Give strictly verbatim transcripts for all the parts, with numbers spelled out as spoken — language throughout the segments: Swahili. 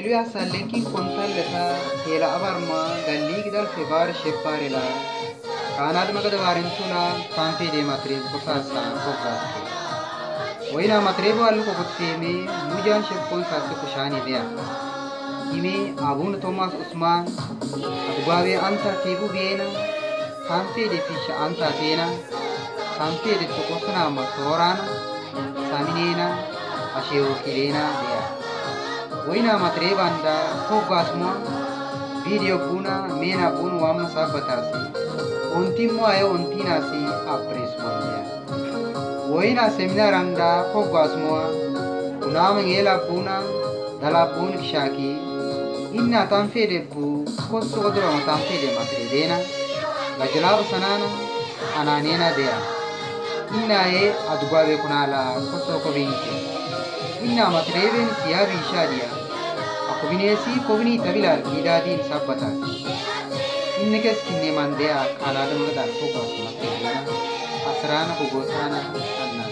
Ilui asallenkin kontalleta hela abarma gallig dal febar sheparela kanad magada varintuna kanti de matriz bokasa bokaske Oina matrebu al kokutteme mujan sheppon sasse kushani dea Ime abun Thomas Usman adbawe anta tebu biena kanti de fisha anta tena kanti de tokosna masorana saminena asheu kirena dea Oina matrebanda fogasmo video puna mena pun wam sabatasi ontimo ayo ontinasi apresmoya Oina seminar anda fogasmo unam ngela puna dala pun kshaki inna tanfede pu kosso godro tanfede matredena lajlab sanana ananena dea inna e adugave kunala kosso ko binke inna matreben siyabi shadia akubinesi kobini tabilal kidadin sabbatasi innekes kinne mandea kaladam gadal fokas matredena asrana kugosana anna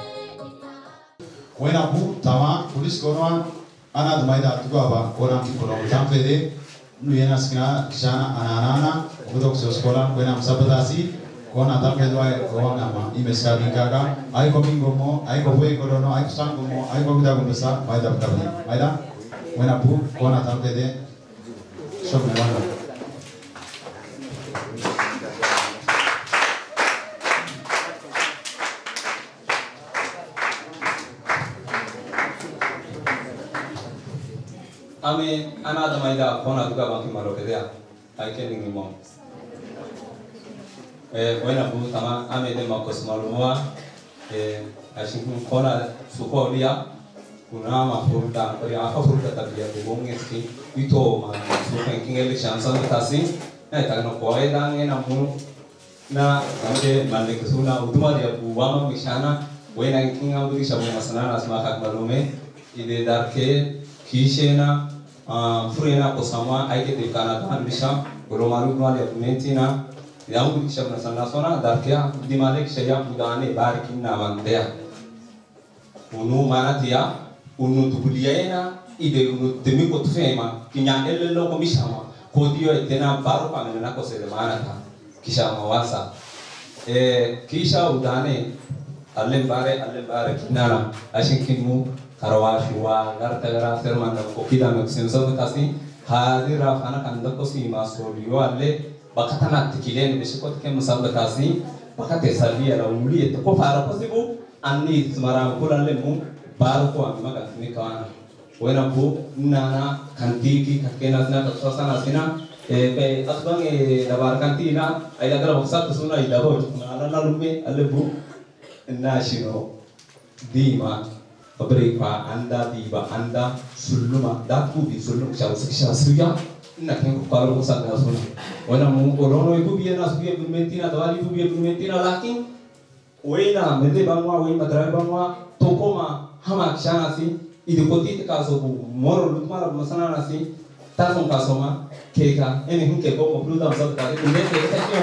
Wena bu tama polis konoan ana dumaida tugaba orang ki kono tampede nu yena skina kishana ananana ubudok sekolah wena sabbatasi kona tampede wa orang ama imeska bingkaga ai ko bingomo ai ko boy korono ai sang gomo ai ko bida gomesa maida kabi maida wena bu kona tampede shobne wana Ame anak maida kona juga bangki malo kedea, ai kening mo. Eh, wena bu tama ame de makos malumwa, eh, asin kona suko dia, kuna ma furta, ori apa furta tapi ya bung eski, itu ma suko kingeli chansa tasi, eh takno koi dange namu, na kami mande kesuna uduma dia bu wama mishana, wena kinga budi sabu masana asma kak malume, ide darke kishena furena kosama aike de kanatan bisha romaru wale mentina yamu kisha nasana sona darkia dimale kisha ya budane barkin namandea unu manatia unu tukuliena ide unu demiko tufema kinya elelo komishama kodio etena baro pamena ko sele manata kisha mawasa eh kisha udane alle bare alle bare kinana ashinkimu Karawashua, Gartagara, Ferman, Kokida, Maxim, Kasi, Hadira, Fana, and the Cosima, so you are late, Bakatana, Tikilen, Mishikot, Kemusam, the Kasi, Bakate Salia, Uli, the Kofara possible, and needs Maram Kuralemu, Barco, and Maganikana. When a book, Nana, Kantiki, Kakena, Sosana, Sina, Asbang, the Barcantina, I got a Satusuna, I double, Nana Lume, Alebu, National, Dima. Berapa anda tiba anda suluma daku di sulum siapa siapa suya nak yang kalau musak nasuna, orang orang itu biar nas biar bermentina atau ali itu biar bermentina laki, wena mende bangwa wena madrai bangwa toko ma hama kisah nasi, itu koti kaso bu moro lutmar masana nasi, tasong kaso ma keka, ini hingga kau mau belum dapat kali, ini keka kian.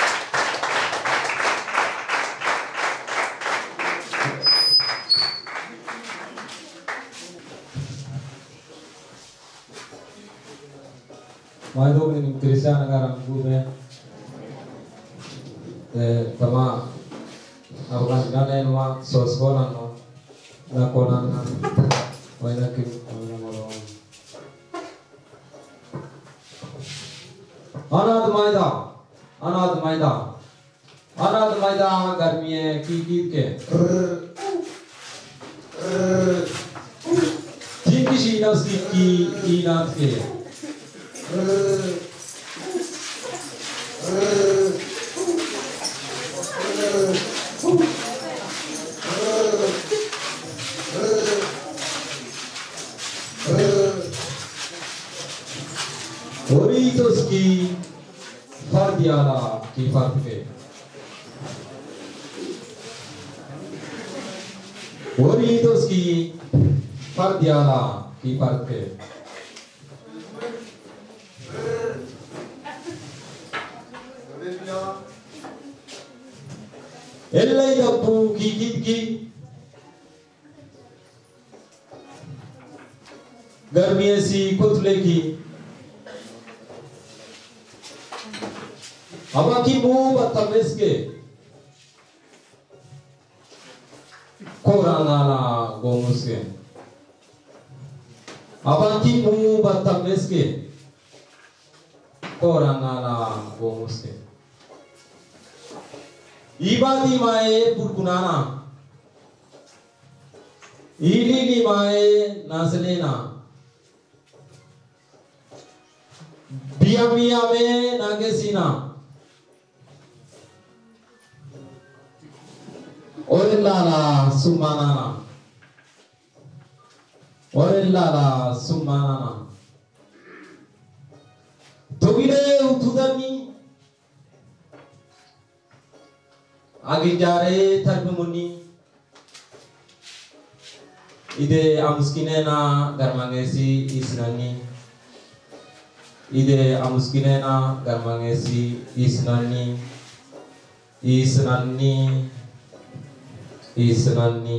Maidog ni Krishna nagaram gube, tama abukan gane nuwa soskolan no, nakonan na, waina kim amalo. Anad maida, anad maida, anad maida garmiye ki ki ke. Jin kisi nas ki ki ki nas ke. Oritos ki fardiana ki farke. Oritos ki fardiana ki farke. Elai dapu gigit gi गर्मी सी कुतले की हवा की मुंह बत्तमीज के कोरानाला गोमुस के हवा की मुंह बत्तमीज के कोरानाला गोमुस के ibadi mae purkunana ilili mae naslena biamia me nagesina orellala sumanana orellala sumanana togile utudami आगे जा रहे थर्ममुनि इधे आमुस्किने ना गर्मांगेसी इसनानी इधे आमुस्किने ना गर्मांगेसी इसनानी इसनानी इसनानी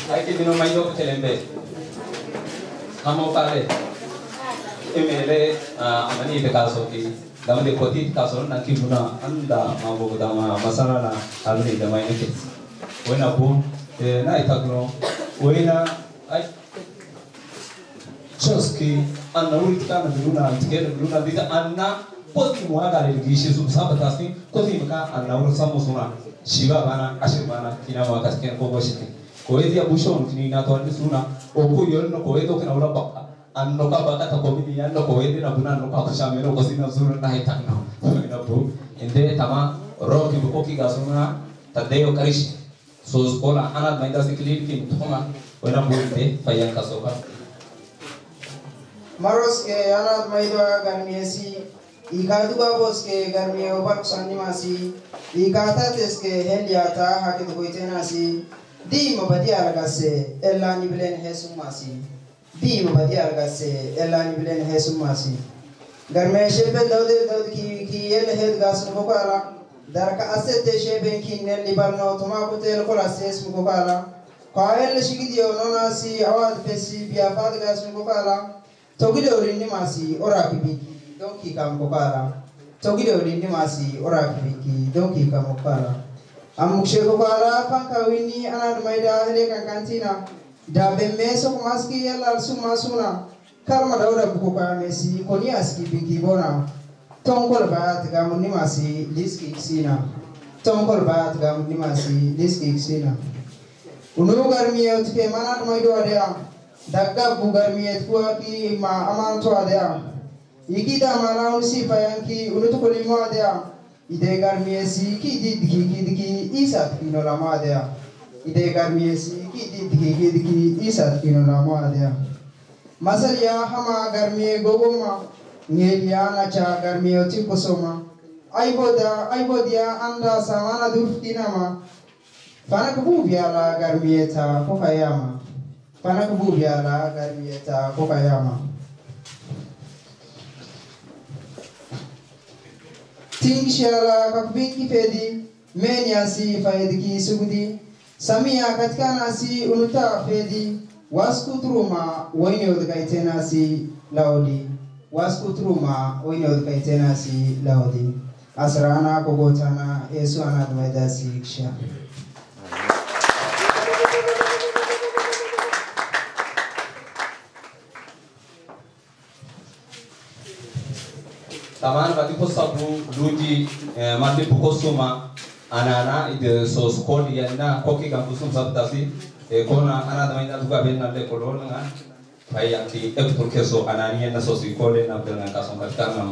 Ay que no mayo que lembe. Amo pare. Emele amani de caso que dama de koti caso na ki buna anda mambo dama masala na alni dama ini. Wena bu na itakno wena ay Choski anna uritika na luna tikela luna dita anna koti muaga le gishi zum sabatasi koti maka anna ur samusuna shiva bana ashir bana kina wa kasken ko boshiti ko edia bushon kini na to suna o ko yon no ko edo kana ura ba anno ka ba ta ko mi anno ko edia na buna no ka kusha mero ko sina zuru na hitakno ina bu inde tama roki ko ki gasuna tadeo karish so skola ana mainda sikli ki thoma wena bu inde fayan kasoka Maros ke anak maidwa garmiesi ikadu babos ke garmie obak sanimasi ikata tes ke heliata hakit koitenasi di mabadi algase ella ni bilen hesumasi di mabadi algase ella ni bilen hesumasi garme shebe dawde dawd ki ki el hed gas mukala darka asete shebe ki nel libarno tuma kutel kola ses mukala qael shigidio nonasi awad pesi biafad gas mukala Togide olindi masi ora kibiki donki kamokara Togide olindi masi ora kibiki donki kamokara Amukshe kokara panka wini anad maida hele kankantina da bemmeso maski yalla suma suna karma dauda bukoka mesi koni aski biki bona tonkol bayat gamunni masi liski sina tonkol bayat gamunni masi liski sina Unu garmiye utke manad maido adea Daga bugarmiyet kuwa ki ma amanto adea ikida mana usi payanki unutu kolimo adea ide garmiyesi ki didki kidki isat kino lama adea ide garmiyesi ki didki kidki isat kino lama adea masaliya hama garmiye gogoma ngeliya nacha garmiyoti kosoma aiboda aibodia anda samana durftinama fana kububiala garmiyeta kokayama Pana kububiala garmieta kokayama Ting shala kakbiki fedi menyasi faidiki sugudi samia katika nasi unuta fedi waskutruma waini odkaitena si laudi waskutruma waini odkaitena si laudi asrana kogotana Yesu anadmaida siksha Taman bati ko sabu luji mati buko suma anana ide so skoli yana koki kampusum sabtasi e kona ana da mainda duga ben na le kolon nga pai akti ektur keso anani na so sikole na belna kason katkana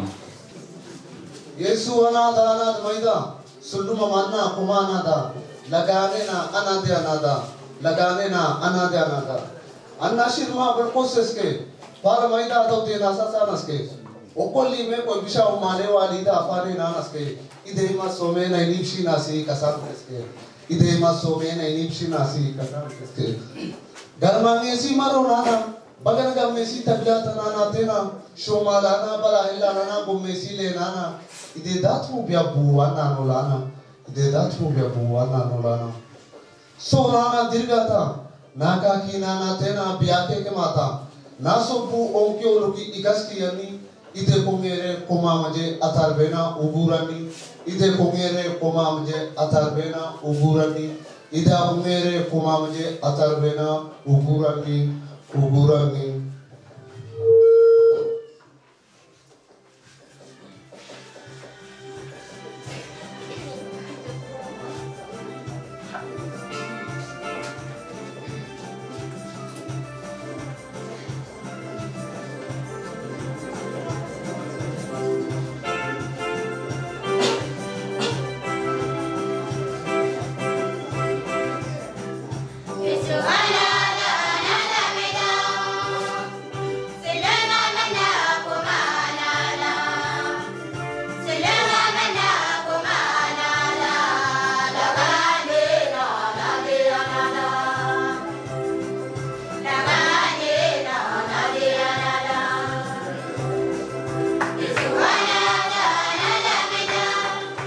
Yesu ana da ana da mainda suluma manna kumana da lagane na ana de ana da lagane na ana de ana da anna shirma bar koses ke par mainda to te na sa sa naske Okoli me ko bisha umane wali da afari na naske ide ma some na inipshi nasi kasar naske ide ma some na inipshi nasi kasar naske garma me si maro nana bagan gam me si tabla tanana tena shomala na bala illa nana bum me si le nana ide datu bia buwa na no lana ide datu bia buwa na no lana so nana dirgata naka ki nana tena biate ke mata na so bu onke oloki igaski yani Ide kongere koma maje atarbena uburani ide kongere koma maje atarbena uburani ide kongere koma maje atarbena uburani uburani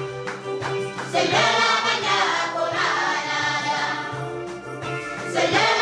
Say